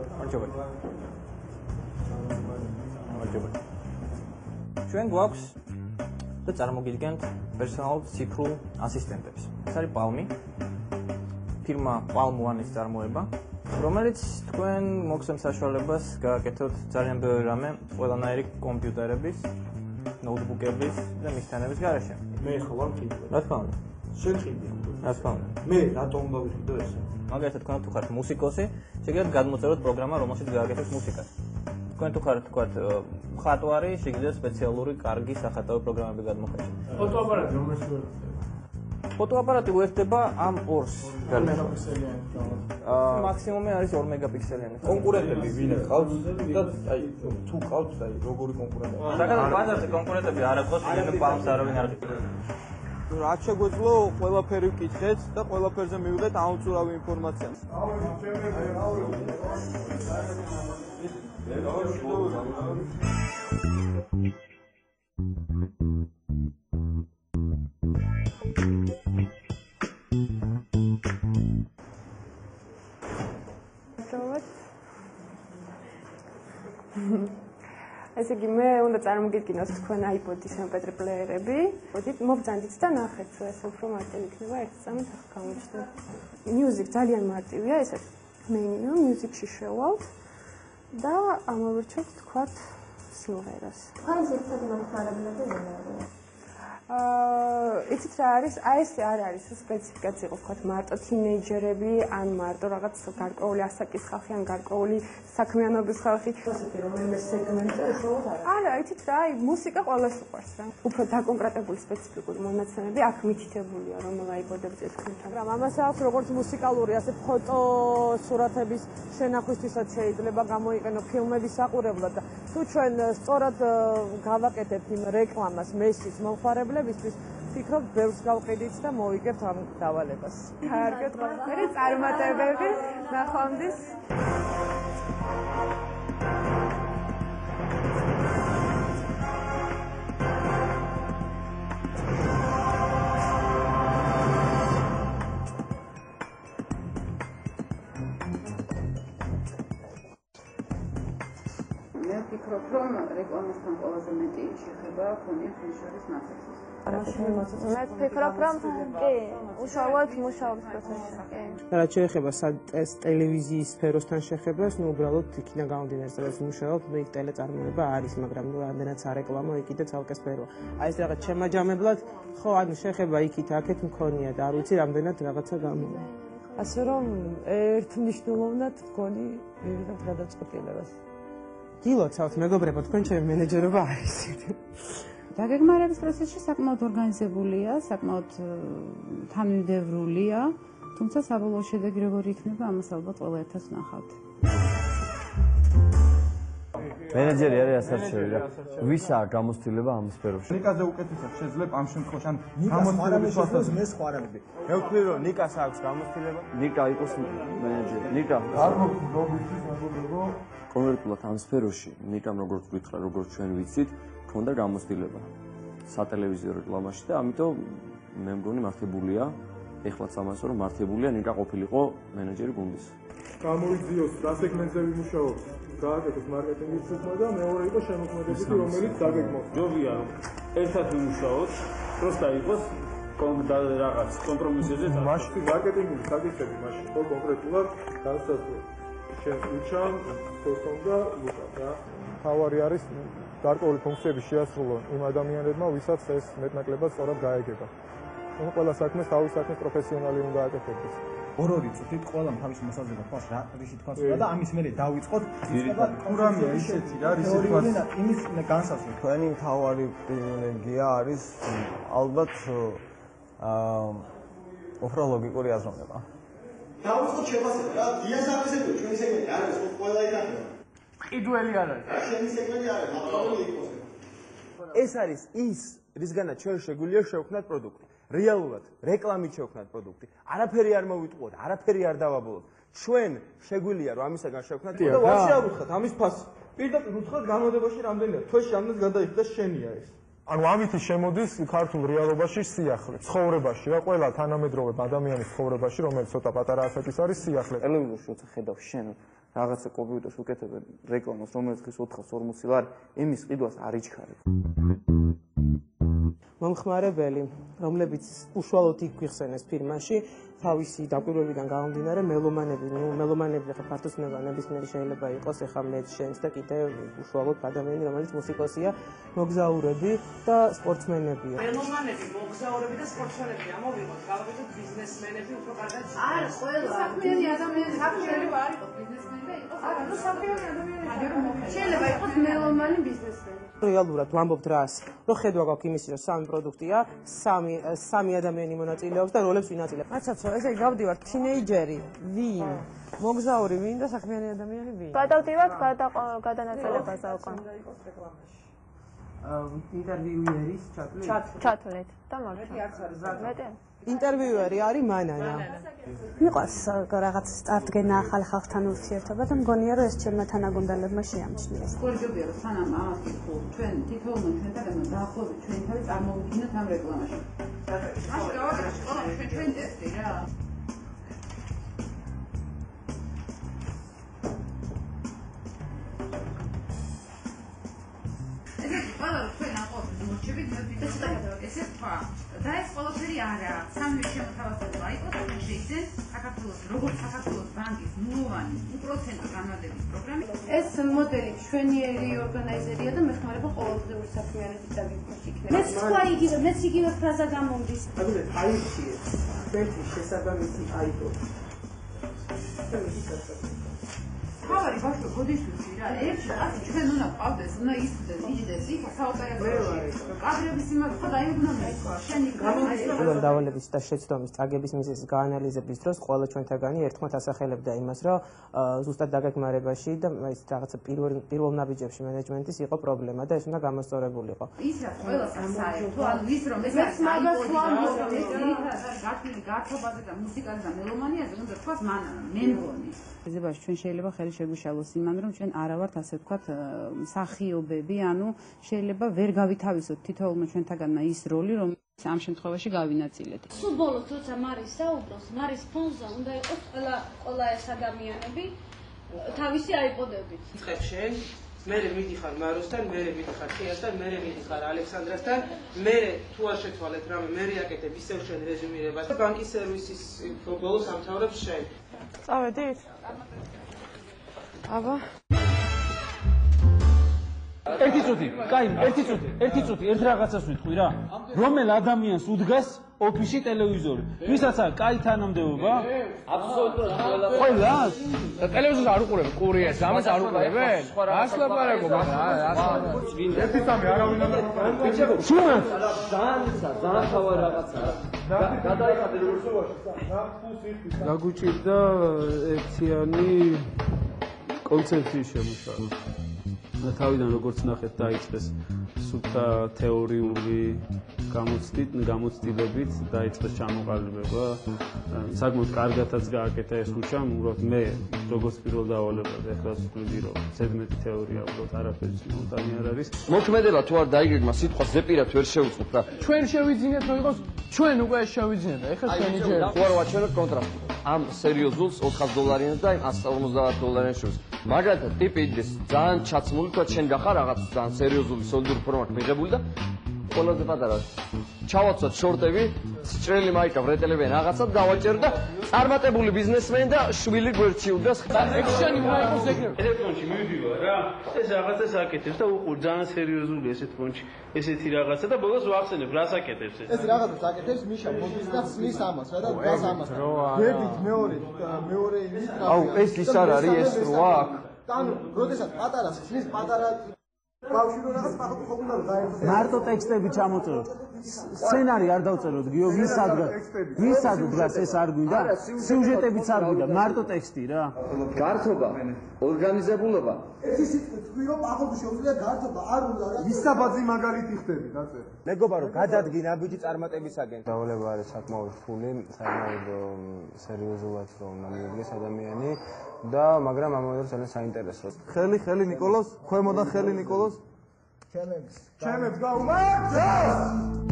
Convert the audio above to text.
ჩვენ გვაქვს და წარმოგიდგენთ პერსონალურ ციფრულ ასისტენტებს. ეს არის Palm-ი, ფირმა Palm One-ის წარმოება, რომელიც თქვენ მოგცემს საშუალებას გააკეთოთ ძალიან ბევრი რამე ყველანაირი კომპიუტერების, ნოუთბუქების და მისთანების გარეშე. მე ხო ვარ მყიდველი. რა თქმა უნდა. შენ მყიდველი. რა თქმა უნდა. მე რატომ უნდა ვიყიდო ესე? მაგალითად, თქვენ თუ ხართ მუსიკოსი, შეგიძლიათ გადმოწეროთ პროგრამა, რომელშიც გააკეთოთ მუსიკას. თქვენ თუ ხართ, თქვათ, მხატვარი, შეგიძლიათ სპეციალური კარგი სახატავი პროგრამები გადმოხეთოთ. ფოტოაპარატი რომელშიც ფოტოაპარატი უერთდება ამ ორს. მეგაპიქსელიანი. მაქსიმუმი არის 2 მეგაპიქსელიანი. კონკურენტები ვინ ყავს და აი თუ ყავს აი როგორი კონკურენტები? საკადო ბაზარზე კონკურენტები არ აქვს, ვინმე Palm-ს არავინ არ გიყიდებს. რაც შეგვეძლო ყველაფერი ვკითხეთ და ყველაფერზე მივიღეთ აუწურავი ინფორმაცია. ესე იგი მე უნდა წარმოგიდგინოთ თქვენ iPod-ის MP3 პლეიერები. მოგძანდით და ნახეთ, ეს უფრო მარტივი იქნება, ერთ წამით ახლა გამოჩნდა. Music ძალიან მარტივია, ეს არის menu, music-ში შევალთ და ამოვირჩევთ თქვათ სიმღერას. ხარის ერთად მომხმარებლები ვინ არიან? იცით რა არის? აი ეს არ არის სპეციფიკაცია იყო ვთქვათ მარტო თინეიჯერები, ან მარტო რაღაც გარკვეული ასაკის ხალხი, ან გარკვეული საქმიანობის ხალხი. ასეთი რომელიმე სეგმენტი უშუალოდ არა. არა, იცით რა, აი მუსიკა ყველას უყვარს რა. უფრო დაკონკრეტებული სპეციფიკური მონაცემები აქ მითითებულია, რომ iPod-ებზე თქვენ. მაგრამ ამას აქვს როგორც მუსიკალური, ასე ფოტო სურათების შენახვისთვისაც შეიძლება გამოიყენო ფილმების საყურებლად და თუ ჩვენ სწორად გავაკეთებთ იმ რეკლამას მესის მომხმარებლებისთვის, ფიქრობ, ბევრს გავყიდით და მოვიგებთ ამ დავალებას. კარგად, მე წარმატებები, ნახვამდის. მე ვფიქრობ, რომ რეკლამასთან ყველაზე მეტი შეხება ქონია ხელშეურის მასაცის. მე ვფიქრობ, რომ კი, უშუალოდ მუშაობის პროცესში. და რაც შეეხება ტელევიზიის სფეროსთან შეხებას, ნუ უბრალოდ იქიდან გამომდინარე, სადაც მუშაობ, მე ტელეწარმოება არის, მაგრამ ნუ რამდენად სარეკლამო, იქიდან ცალკე სფერო. აი ეს რაღაც შემაჯამებლად, ხო, ანუ შეხება იქით აქეთ მქონია და არ ვიცი რამდენად რაღაცა გამოვა. ასე რომ ერთმნიშვნელოვნად მგონი მივიღებთ გადაწყვეტილებას. გილოცავთ მეგობრებო, თქვენ ჩემი მენეჯერობა არის. დაგეგმარების პროცესში საკმაოდ ორგანიზებულია, საკმაოდ თანმიმდევრულია, თუმცა საბოლოო შედეგი როგორი იქნება, ამას ალბათ ყველა ერთად ნახავთ. მენეჯერი არის ასარჩევი რა. ვისაა გამოცდილება ამ სფეროში? ნიკაზე უკეთესად შეძლებ ამ შემთხვევაში ან გამოცდილების ვასწავლებ. მე სხვარები. მე ვთქვი რომ ნიკას აქვს გამოცდილება. ნიკა იყოს მენეჯერი. ნიკა არ მოგვი ლობისთვის მეგობრებო. კონკრეტულად ამ სფეროში ნიკამ როგორც ვითხრა, როგორც ჩვენ ვიცით, ქონდა გამოცდილება სატელევიზიო რეკლამაში და ამიტომ მე მგონი მართებულია, ეხლაც ამას რომ მართებულია ნიკა ყოფილიყო მენეჯერი გუნდის. გამოიძიოს რა სეგმენტზე ვიმუშაოთ, გააკეთოს მარკეტინგის ცოდნა და მეორე იყო შემოქმედებითი, რომელიც დაგეგმოთ. ჯობია რომ ერთად ვიმუშაოთ, პროსტა იყოს რაღაც კომპრომისებზე. მაშინ მარკეტინგის საკითხები მაშინ ხო კონკრეტულად განსაზღვრა. შენ უჩან, ფოსტონ და ლუკა რა. თავარი არის გარკვეული ფუნქციები შეასრულონ იმ ადამიანებმა, ვისაც ეს მეტნაკლებად სწორად გაეგება. ანუ ყველა საქმეს თავის საქმის პროფესიონალი უნდა აკეთებდეს. ორ-ორი წუთით ყველამ თავის მასალზე თქვას რა რისი თქვას და ამის მერე დავიწყოთ კურამია ისეთი რა რისი თქვას იმის განსაზღვრა. თქვენი მთავარი პრივილეგია არის ალბათ უფრო ლოგიკური აზროვნება. დავიწყოთ შეფასება რა დიაზაპიზებია ჩვენი სეგმენტი არ არის ყველა ირანია. ყიდველი არ არის. რა შენი სეგმენტი არის მარტო იყოს. ეს არის ის რისგანაც ჩვენ შეგვიძლია შევქმნათ პროდუქტი. რეალურად რეკლამით შევქმნათ პროდუქტი. არაფერი არ მოვიტყუოთ, არაფერი არ დავაბოლოთ. ჩვენ შეგვიძლია რომ ამისაგან შევქმნათ და ვაში არ უთხრათ ამის ფასი. პირდაპირ უთხრათ განმოდებაში რამდენია. თვეში რამდენს გადაიხდა შენია ეს. ანუ ამით შემოდის ქართულ რეალობაში სიახლე, ცხოვრებაში რა, ყველა თანამედროვე ადამიანის ცხოვრებაში, რომელიც ცოტა პატარა ასაკის არის სიახლე. ტელევიზორში როცა ხედავ შენ რაღაცა კომპიუტერს უკეთებენ რეკლამას, რომელიც დღეს 440 ლარი, იმის ყიდვას არ იჩქარებ. მომხმარებელი, რომლებიც უშუალოდ იქვიხსენეს ფირმაში, თავისი დაკვირვებიდან გამომდინარე, მელომანები ხა ფართოსნება ნებისმიერი შეიძლება იყოს, ეხა მე შენს და კიდე უშუალოდ ადამიანი, რომელიც მუსიკოსია, მოგზაურები და სპორტსმენებია. მელომანები, მოგზაურები და სპორტსმენები ამოვიღოთ, გავაკეთოთ ბიზნესმენები, უფრო კარგად. არა, ყველა საქმიანი ადამიანი შეიძლება არ იყოს ბიზნესმენი და იყოს. არა, ნუ საქმიანი ადამიანი. შეიძლება იყოს მელომანი ბიზნესმენი. რეალურად ვამბობთ რას, რომ ხედვა გვაქვს იმის, რომ სამი პროდუქტია, სამი ადამიანი მონაწილეობს და როლებს ვინაწილებს. კაცაცო, ესე გავდივართ თინეიჯერი, ვინ? მოგზაური ვინ და საქმიანი ადამიანი ვინ? გადავდივართ გადანაწილებაზე უკან. ინტერვიუერის ჩათვლით და მაგით. ინტერვიუერი არის მანანა. მიყვარს რაღაც წარდგენა ახალ ხალხთან ურთიერთობა და მგონია რომ ეს ჩემმა თანაგუნდელებმა შეამჩნიეს. გორჯობია რომ სანამ ამას კითხულ ჩვენ თითოეულმა ჩვენთაგანმა დაახლოებით ჩვენი თავი წარმოვიდგინოთ ამ რეკლამაში. მაშინ გავაკეთოთ ყველა ჩვენ ტესტი რა. ყველა ჩვენ აყოთ მორჩებით ესე თქვა და ეს ყველაფერი არა სამი შემოთავაზება იყოს რომ შეიცენ საქართველოს როგორც საქართველოს ბანკის ნულოვანი უპროცენტო განმავლობის პროგრამით ეს მოდელი ჩვენიერი ორგანიზერია და მეხმარება ყოველდღიური საქმიანობის დაგეგმვაში იქნება მეც თქვა იგივე ფრაზა გამომდის აგერ აიქციე ერთი შესაბამისი აიქო თავარი ბავშვი გოდიშვიცი რა ერთი ასე ჩვენ უნდა ყავდეს უნდა ისვდეს იჯდეს იქ საოპერაციო კადრების იმას ხო დაიუბნა მე თქვა შენი გამომდის დავალების და შეცდომის წაგების მიზეზის გაანალიზების დროს ყველა ჩვენთაგანი ერთხმად ასახელებდა იმას რომ ზუსტად დაგეგმარებაში და ის რაღაცა პირველ ნაბიჯებში მენეჯმენტის იყო პრობლემა და ეს უნდა გამოსწორებულიყო ის რა ყველა საერთო ანუ ის რომ ეს არის გათვლილი გართობაზე და მუსიკაზე და მელომანიაზე უნდა თქვას მანანა მე მგონი ზებაში ჩვენ შეიძლება ხელი შეგვიშალოს იმან რომ ჩვენ არა ვართ ასე ვთქვათ მსახიობები ანუ შეიძლება ვერ გავითავისოთ თითოეულმა ჩვენთაგანმა ის როლი რომ ამ შემთხვევაში გავინაწილეთ. სულ ბოლოს როცა მარის საუბრობს, მარის ფონზე უნდა იყოს ყველა ეს ადამიანები თავისი აიპოდებით. ხებ შენ მე მიდიხარ მაროსთან, მე მიდიხარ ხიასთან, მე მიდიხარ ალექსანდრასთან, მე თუ არ შეცვალეთ რამე, მე აკეთებ ისევ შენ რეზუმირებას და ბანკის სერვისის ბოლოს ამთავრებს შენ. წავედით? აბა ერთი წუთი, ერთ რაღაცას ვიტყვი რა. რომელ ადამიანს უდგას ოფისში ტელევიზორი? ვისაც აქვს კაი თანამდებობა? აბსოლუტურად ყველას. და ტელევიზორს არ უყურებ, კურიერს, ამას არ უყურებენ? ას ლაპარაკობ, ერთი სამი არავინ არ უყურებს. შუმან ძალიან თავი რაღაცაა. გადაიხადე როგორ სულაში. გაგუჭირდა ერთიანი კონცეფციის შემუშავა. თავიდან როგორც ნახეთ დაიწყეს სუფთა თეორიული გამოცდილებით დაიწყეს ჩამოყალიბება. საკმაოდ კარგათაც გააკეთა ეს უშამ, უბრალოდ მე როგორც პირველ დავალებაზე ახლა ვთვლი რომ ზედმეტი თეორია უბრალოდ არაფერი მომტანი არ არის. მოქმედება თუ არ დაიგეგმა სიტყვა ზეპირად ვერ შევუწყობ რა. ჩვენ შევიძინეთ რომ იყოს ჩვენ უკვე შევიძინეთ. ეხლა ჩვენი ჯერი. ხო არ ვაჩვენოთ კონტრაქტი. ამ სერიოზულს $400 და $150 შორის. მაგალითად ტიპი იძეს ძალიან ჩაცმული თქვა შენ გახარ რაღაც ძალიან სერიოზული სოლიდური ფორმატი მიღებული და ყველაზე პატარა ჩავაცვათ შორტები, სჭრელი მაიკა ვრეტელებიან რაღაცა დავაჭერ და წარმატებული ბიზნესმენი და შვილი გვერდში უდგას. ექშენი უნდა იყოს ეგრევე. ტელეფონში მივიდივარ რა. ეს რაღაცას აკეთებს და უყურ ძალიან სერიოზული ესეთ ფონში ესეთი რაღაცა და ბოლოს ვახსენებ რას აკეთებს ეს. ეს რაღაცას აკეთებს მიშა მოდის და ხსნის ამას რა და დგას ამას. გერდით მეორე იმის რა. აუ ეს ის არ არის ეს როა აქ. ანუ როდესაც პატარას ხსნის პატარა ბავშვი რო რაღაც პახოთ ხო უნდა დაეხო. მარტო ტექსტები ჩამოწეროთ. სცენარი არ დავწეროთ, გიო, ვის ადგას ეს არ გვინდა? სიუჟეტებიც არ გვინდა, მარტო ტექსტი რა. გართობა, ორგანიზებულობა. ერთი სიტყვით თქვი რომ პახოთ შეუძლია გართობა, არ უნდა რა. ვისაბაძი მაგალითი ხდები, დაწერე. მეგობრებო, რომ გადადგი ნაბიჯი წარმატებისაგან. დავალება არის საკმაოდ რთული, საკმაოდ სერიოზულად რომ მიიღეს ადამიანი და მაგრამ ამავდროულად ძალიან საინტერესო. ხელი ნიკოლოს, ქვემოდან ხელი ნიკოლოს. ჩემებს გაუმართლოს.